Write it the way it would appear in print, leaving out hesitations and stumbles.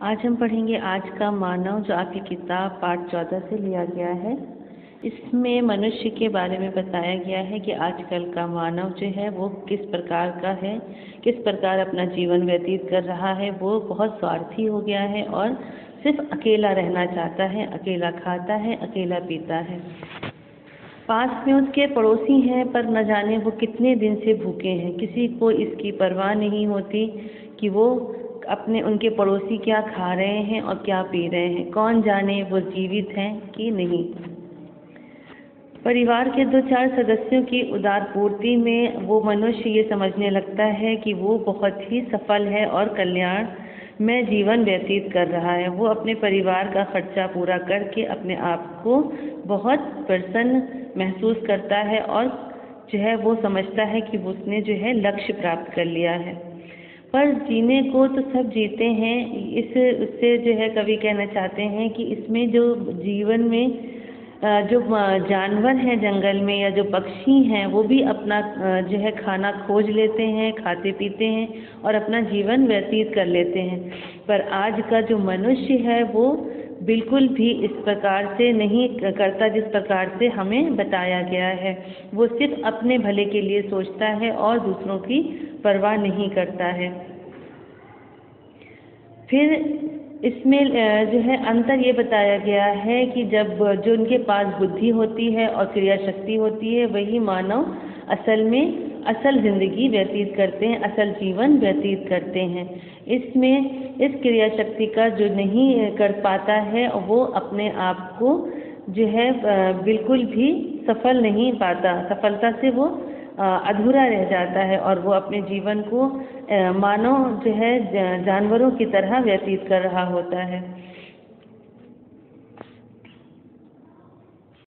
आज हम पढ़ेंगे आज का मानव, जो आपकी किताब पाठ 14 से लिया गया है। इसमें मनुष्य के बारे में बताया गया है कि आजकल का मानव जो है वो किस प्रकार का है, किस प्रकार अपना जीवन व्यतीत कर रहा है। वो बहुत स्वार्थी हो गया है और सिर्फ अकेला रहना चाहता है, अकेला खाता है, अकेला पीता है। पास में उसके पड़ोसी हैं, पर न जाने वो कितने दिन से भूखे हैं। किसी को इसकी परवाह नहीं होती कि वो उनके पड़ोसी क्या खा रहे हैं और क्या पी रहे हैं। कौन जाने वो जीवित हैं कि नहीं। परिवार के 2-4 सदस्यों की उदार पूर्ति में वो मनुष्य ये समझने लगता है कि वो बहुत ही सफल है और कल्याण में जीवन व्यतीत कर रहा है। वो अपने परिवार का खर्चा पूरा करके अपने आप को बहुत प्रसन्न महसूस करता है और जो है वो समझता है कि उसने जो है लक्ष्य प्राप्त कर लिया है। पर जीने को तो सब जीते हैं। उससे जो है कवि कहना चाहते हैं कि इसमें जो जीवन में जो जानवर हैं जंगल में या जो पक्षी हैं वो भी अपना जो है खाना खोज लेते हैं, खाते पीते हैं और अपना जीवन व्यतीत कर लेते हैं। पर आज का जो मनुष्य है वो बिल्कुल भी इस प्रकार से नहीं करता जिस प्रकार से हमें बताया गया है। वो सिर्फ अपने भले के लिए सोचता है और दूसरों की परवाह नहीं करता है। फिर इसमें जो है अंतर ये बताया गया है कि जब जो उनके पास बुद्धि होती है और क्रिया शक्ति होती है, वही मानव असल में असल ज़िंदगी व्यतीत करते हैं, असल जीवन व्यतीत करते हैं। इसमें इस क्रिया शक्ति का जो नहीं कर पाता है वो अपने आप को जो है बिल्कुल भी सफल नहीं पाता। सफलता से वो अधूरा रह जाता है और वो अपने जीवन को मानव जो है जानवरों की तरह व्यतीत कर रहा होता है।